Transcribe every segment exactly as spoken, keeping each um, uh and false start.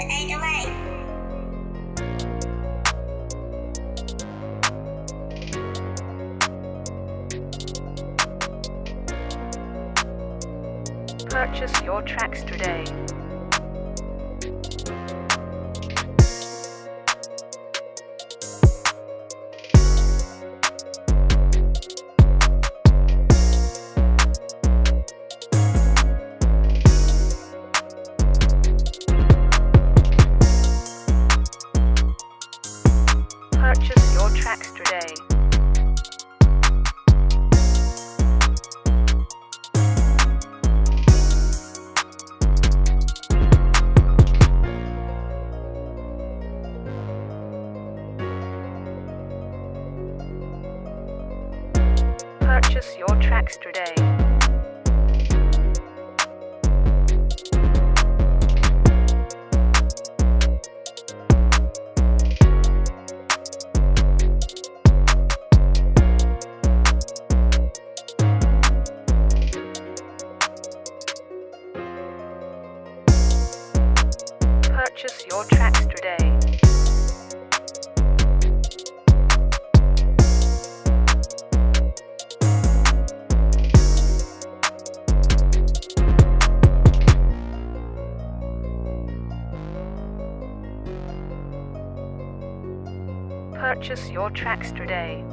eight oh eight. Purchase your tracks today. Purchase your tracks today. Purchase your tracks today. Purchase your tracks today. Purchase your tracks today.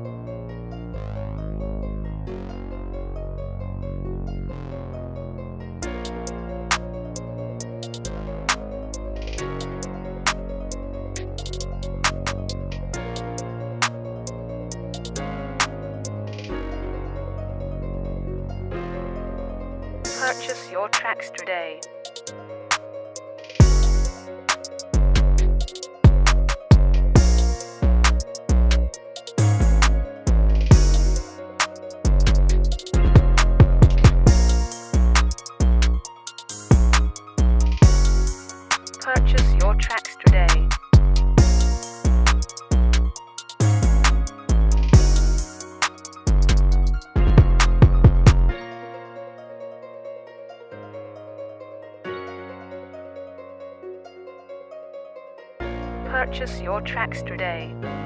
Purchase your tracks today. Purchase your tracks today. Purchase your tracks today.